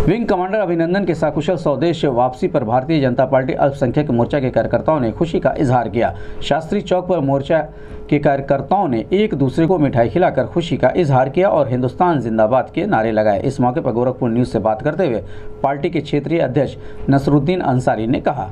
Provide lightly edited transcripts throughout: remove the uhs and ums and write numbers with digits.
Wing commander अभिनंदन के सकुशल स्वदेश वापसी पर भारतीय जनता पार्टी अल्पसंख्यक मोर्चा के कार्यकर्ताओं ने खुशी का इजहार किया। शास्त्री चौक पर मोर्चा के कार्यकर्ताओं ने एक दूसरे को मिठाई खिलाकर खुशी का इजहार किया और हिंदुस्तान जिंदाबाद के नारे लगाए। इस मौके पर गोरखपुर न्यूज से बात करते हुए पार्टी के क्षेत्रीय अध्यक्ष नसरुद्दीन अंसारी ने कहा,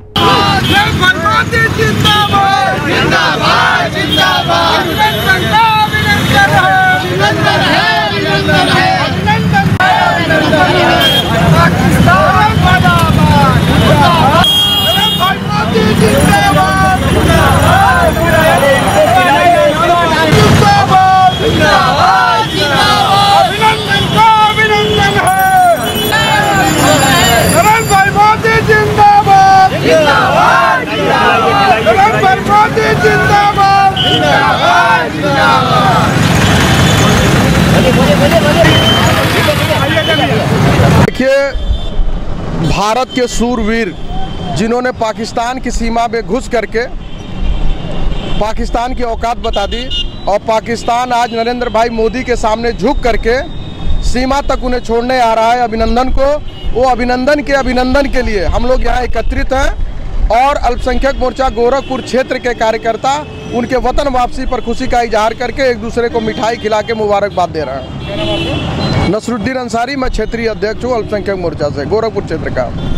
देखिए, भारत के सूरवीर जिन्होंने पाकिस्तान की सीमा में घुस करके पाकिस्तान की औकात बता दी और पाकिस्तान आज नरेंद्र भाई मोदी के सामने झुक करके सीमा तक उन्हें छोड़ने आ रहा है अभिनंदन को। वो अभिनंदन के लिए हम लोग यहाँ एकत्रित हैं और अल्पसंख्यक मोर्चा गोरखपुर क्षेत्र के कार्यकर्ता उनके वतन वापसी पर खुशी का इजहार करके एक दूसरे को मिठाई खिला के मुबारकबाद दे रहे हैं। नसरुद्दीन अंसारी, मैं क्षेत्रीय अध्यक्ष हूँ अल्पसंख्यक मोर्चा से गोरखपुर क्षेत्र का।